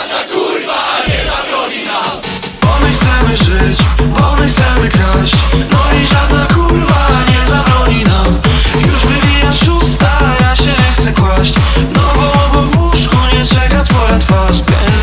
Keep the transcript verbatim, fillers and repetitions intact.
żadna kurwa nie zabroni nam. Bo my chcemy żyć, bo my chcemy kraść. No i żadna kurwa nie zabroni nam. Już wywija szósta, ja się nie chcę kłaść. No bo obok w łóżku nie czeka twoja twarz. Więc